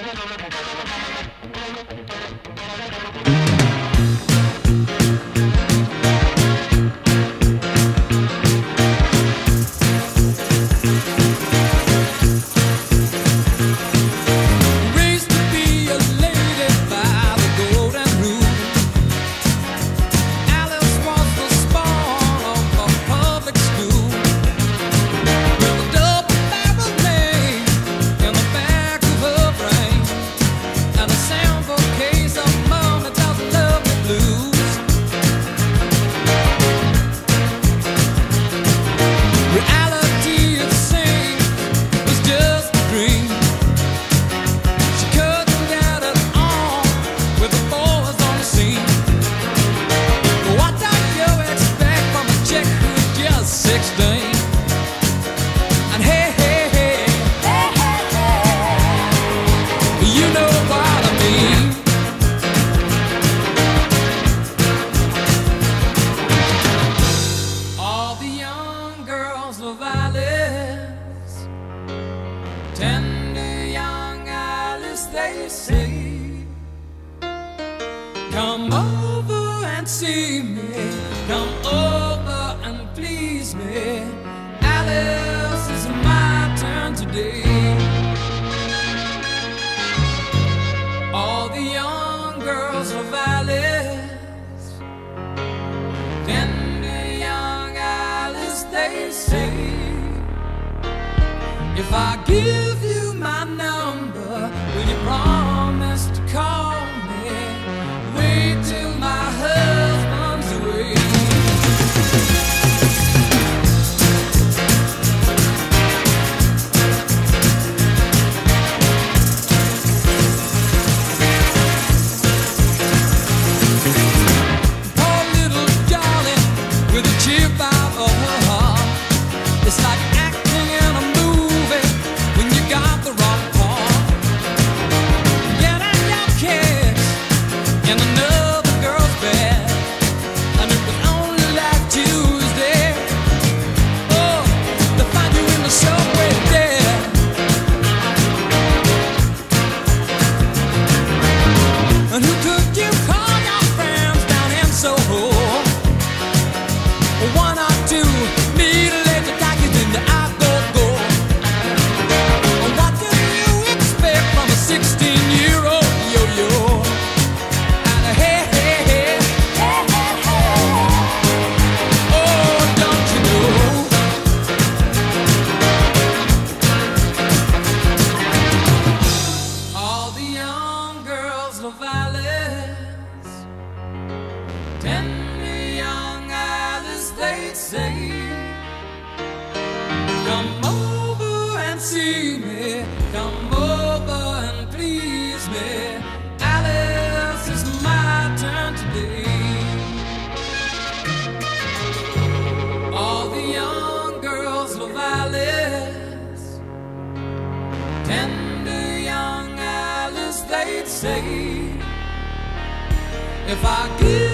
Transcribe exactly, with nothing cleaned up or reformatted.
If I give you my number, will you promise to call me? Wait till my husband's away. Poor little darling with a chip out of her heart. It's like acting in a movie when you got the wrong part. Getting your kiss in another girl's bed, and it was only like Tuesday. Oh, to find you in the subway dead. And who could you call your friends down in Soho? One or two need a later taxi, then the I go go. What do you expect from a sixteen-year-old yo-yo? And a hey, hey, hey, hey, hey, hey. Oh, don't you know? All the young girls love Alice, tender young Alice, they say. Come over and see me, come over and please me. Alice, it's my turn today. All the young girls love Alice, tender young Alice, they'd say. If I give